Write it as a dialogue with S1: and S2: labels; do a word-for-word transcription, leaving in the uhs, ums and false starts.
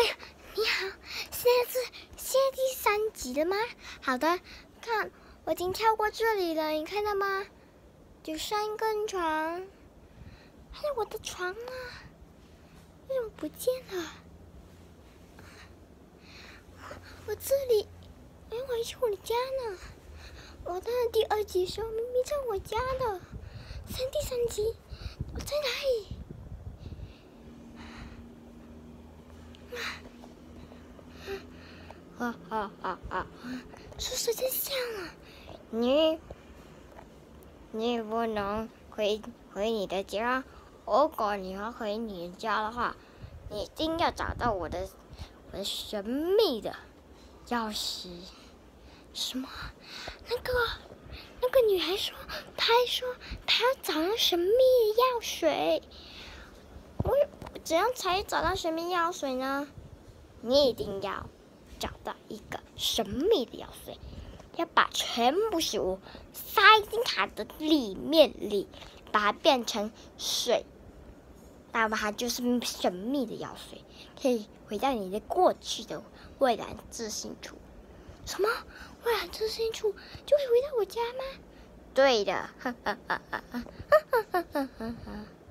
S1: 哎呀，你好，现在是现在第三集了吗？好的，看我已经跳过这里了，你看到吗？有三根床，还有我的床啊，为什么不见了？我这里，哎，我还去我的家呢。我在第二集的时候明明在我家的，现在第三集我在哪里？哈哈哈哈！说说真相了，
S2: 你你不能回回你的家。如果你要回你的家的话，你一定要找到我的我的神秘的钥匙。
S1: 什么？那个那个女孩说，她还说她要找到神秘的药水。
S2: 我怎样才找到神秘药水呢？你一定要找到一个神秘的药水，要把全部食物塞进它的里面里，把它变成水，那么它就是神秘的药水，可以回到你的过去的未来自信处。
S1: 什么？未来自信处就会回到我家吗？
S2: 对的，哈哈哈哈哈哈哈哈哈。